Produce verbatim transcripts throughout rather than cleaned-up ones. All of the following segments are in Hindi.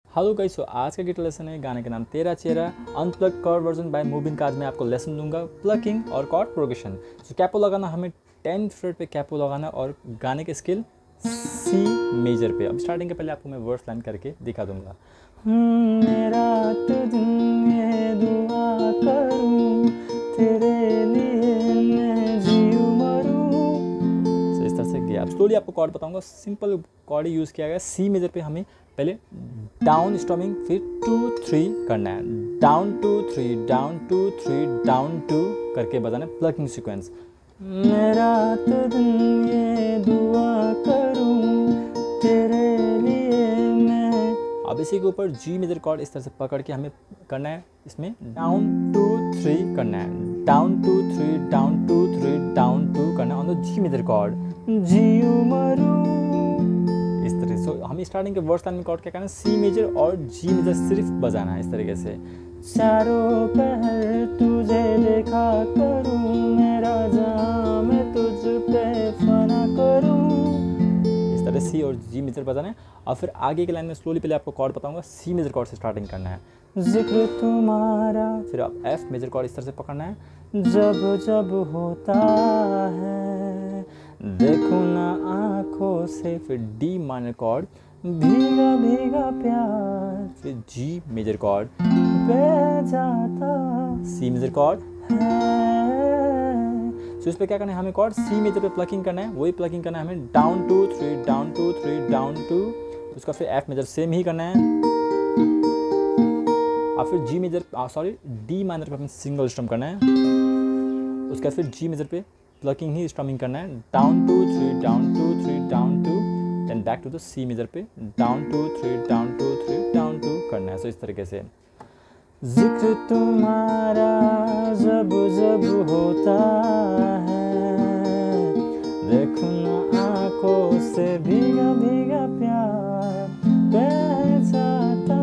हेलो गाइस, सो आज का गिटार लेसन है गाने का नाम तेरा चेहरा unplugged chord version by Mubin का। आज मैं आपको लेसन दूंगा प्लकिंग और कॉर्ड प्रोग्रेशन। सो कैपो लगाना हमें टेंथ फ्रेट पे कैपो लगाना और गाने के स्केल सी मेजर पे। अब स्टार्टिंग के पहले आपको मैं वर्स लाइन करके दिखा दूंगा। मेरा तुझे दुआ करूं, तेरे लिए मैं जीऊं मरूं। सो इस तरह से गया। अब स्लोली आपको कॉर्ड बताऊंगा। सिंपल कॉर्ड यूज़ किया गया सी मेजर पे। हमें पहले डाउन स्टॉमिंग फिर टू थ्री करना है, down two three down two three down two करके बजाना है प्लकिंग सीक्वेंस। मेरा तो दिन ये दुआ करूं, तेरे लिए मैं। अब इसी के ऊपर जी मेजर कॉर्ड इस तरह से पकड़ के हमें करना है, इसमें डाउन टू थ्री करना है, down two three down two three down two करना है on the G major chord. जीऊं मरूं इस तरह से। so, हमें स्टार्टिंग के वर्स लाइन में कॉर्ड क्या करना है, सी मेजर और जी मेजर सिर्फ बजाना है इस तरीके से। चारों पहर तुझे देखा करूं, मेरा जहां मैं तुझ पे फना करूं। इस तरह सी और जी मेजर बजाना है। और फिर आगे की लाइन में स्लोली पहले आपको कॉर्ड बताऊंगा, सी मेजर कॉर्ड से स्टार्टिंग करना है, जिक्र तुम्हारा। फिर आप एफ मेजर कॉर्ड इस तरह से पकड़ना है, जब जब होता है देखो ना आंखों से। फिर डी माइनर कॉर्ड, भीगा भीगा प्यार। फिर जी मेजर कॉर्ड, बह जाता। सी मेजर कॉर्ड है। सो इस पे क्या करना है, हमें कॉर्ड सी मेजर पे प्लकिंग करना है। वही प्लकिंग करना है हमें, down two three down two three down two. उसका फिर एफ मेजर सेम ही करना है। और फिर G major sorry D minor पे हमें सिंगल स्ट्रम करना है। उसका फिर जी मेजर पे प्लकिंग ही स्ट्रमिंग करना है, down two three down two three down two, then back to the C major पे down two three down two three down two करना है। सो इस तरीके से। जिक्र तुम्हारा जब जब होता है, देखो ना आंखों से भीगा भीगा प्यार बह जाता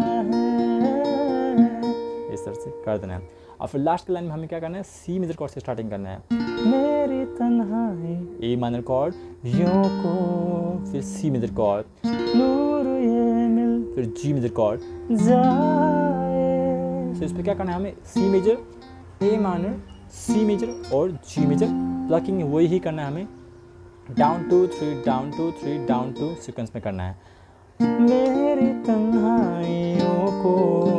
है। इस तरह से कर देना है। और फिर लास्ट की लाइन में हमें क्या करना है, सी मेजर कॉर्ड से स्टार्टिंग करना है, मेरी तन्हाई। ए माइनर कॉर्ड, यों को। फिर सी मेजर कॉर्ड, नूर ये मिल। फिर जी मेजर कॉर्ड, जाए। तो इस पे क्या करना है हमें, C major, A minor, C major और जी मेजर प्लकिंग वही ही करना है हमें, down two three down two three down two sequence में करना है। मेरी तन्हाइयों को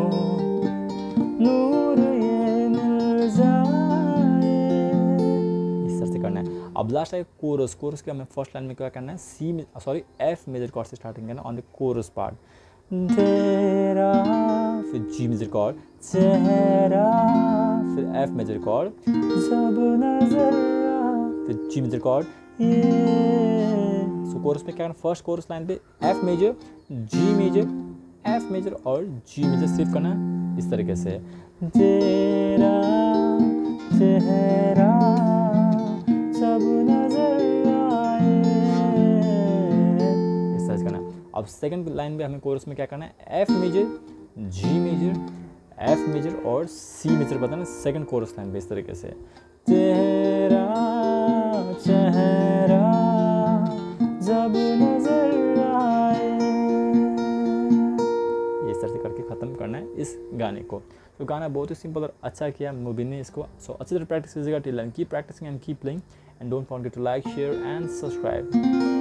नूर ये मिल जाए, इस तरह से करना है। अब लास्ट है कोरस। कोरस के हमें फर्स्ट लाइन में क्या करना है, C sorry F major chord से स्टार्टिंग करना ऑन द कोरस पार्ट। तेरा, फिर जी मेजर कॉर्ड, चेहरा। फिर एफ मेजर कॉर्ड, जब नजर आ। फिर जी मेजर कॉर्ड, ये। सो कोरस में क्या करना, फर्स्ट कोरस लाइन पे F major, G major, F major और जी मेजर सिर्फ करना है इस तरीके से। तेरा चेहरा जब नजर आए, इस तरह से करना है। अब सेकंड लाइन में हमें कोरस में क्या करना है, F major, G major, F major और सी मेजर बताना सेकंड कोरस लाइन पे इस तरीके से। तेरा चेहरा जब नजर आए, इस तरह से करके ख़त्म करना है इस गाने को। तो गाना बहुत ही सिंपल और अच्छा किया मुबिन ने इसको। सो अच्छी तरह प्रैक्टिस कीजिएगा till end keep practicing and keep playing and don't forget to like share and subscribe.